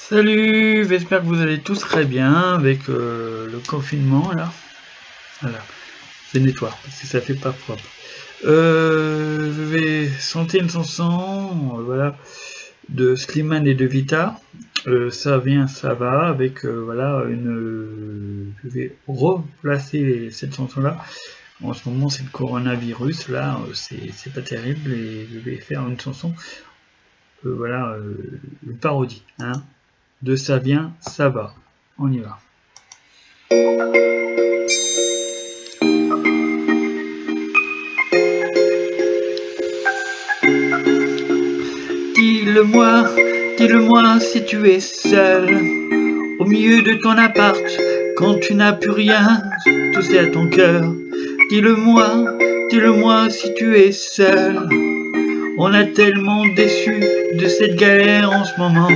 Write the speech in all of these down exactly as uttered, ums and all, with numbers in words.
Salut, j'espère que vous allez tous très bien avec euh, le confinement là. Voilà, je nettoie parce que ça fait pas propre. Euh, je vais chanter une chanson, euh, voilà, de Slimane et de Vita. Euh, ça vient, ça va avec euh, voilà une. Euh, je vais replacer cette chanson là. En ce moment, c'est le coronavirus là, euh, c'est pas terrible et je vais faire une chanson. Euh, voilà, euh, une parodie, hein. De ça vient, ça va. On y va. Dis-le-moi, dis-le-moi si tu es seul, au milieu de ton appart, quand tu n'as plus rien, tout c'est à ton cœur. Dis-le-moi, dis-le-moi si tu es seul. On a tellement déçu de cette galère en ce moment.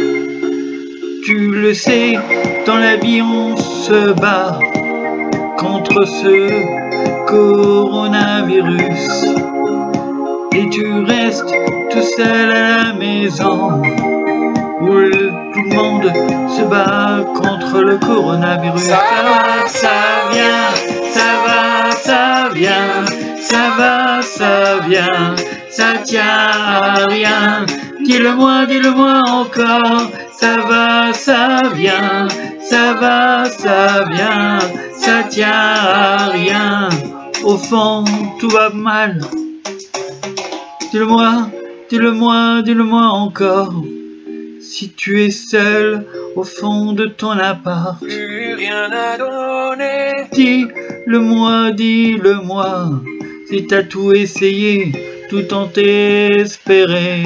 Tu le sais, dans la vie on se bat contre ce coronavirus. Et tu restes tout seul à la maison, où le, tout le monde se bat contre le coronavirus. Ça va, ça vient, ça va, ça vient, ça va, ça vient, ça tient à rien. Dis-le-moi, dis-le-moi encore. Ça va, ça vient, ça va, ça vient, ça tient à rien. Au fond, tout va mal. Dis-le-moi, dis-le-moi, dis-le-moi encore. Si tu es seul au fond de ton appart, plus rien à donner. Dis-le-moi, dis-le-moi. Si t'as tout essayé, tout tenté, espéré.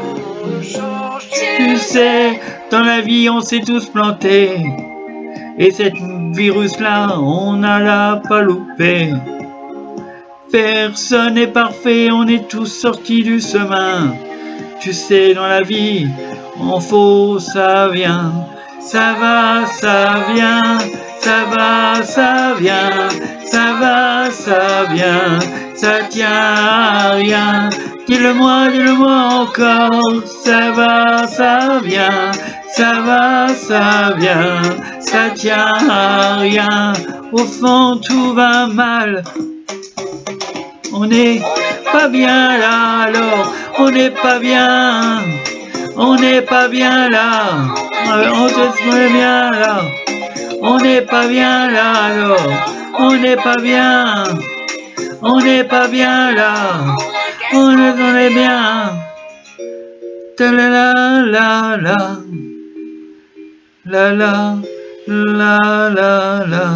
Tu sais, dans la vie on s'est tous plantés, et cette virus-là, on n'a l'a pas loupé. Personne n'est parfait, on est tous sortis du chemin. Tu sais, dans la vie, en faux, ça vient. Ça va, ça vient, ça va, ça vient, ça va, ça vient, ça tient à rien. Dis-le-moi, dis-le-moi encore. Ça va, ça vient, ça va, ça vient, ça tient à rien. Au fond, tout va mal. On n'est pas bien là, alors on n'est pas bien. On n'est pas bien là. On se bien là. On n'est pas bien là, alors on n'est pas bien. On n'est pas bien là. On est, on est bien. Ta la la la la. La la la la la.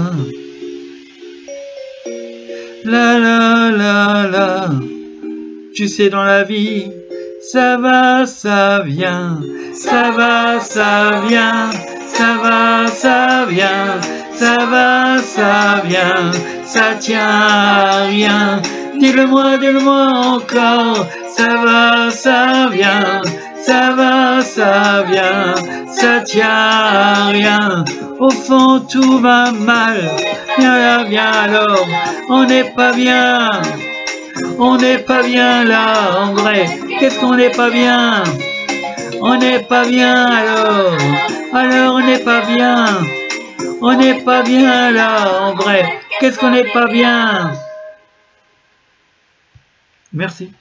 La la la la. Tu sais, dans la vie, ça va, ça vient. Ça va, ça vient. Ça va, ça vient. Ça va, ça vient. Ça tient à rien. Dis-le-moi, dis-le-moi encore. Ça va, ça vient. Ça va, ça vient. Ça tient à rien. Au fond, tout va mal. Viens là, viens alors. On n'est pas bien. On n'est pas bien là, en vrai. Qu'est-ce qu'on n'est pas bien? On n'est pas bien alors. Alors on n'est pas bien. On n'est pas bien là, en vrai. Qu'est-ce qu'on n'est pas bien? Merci.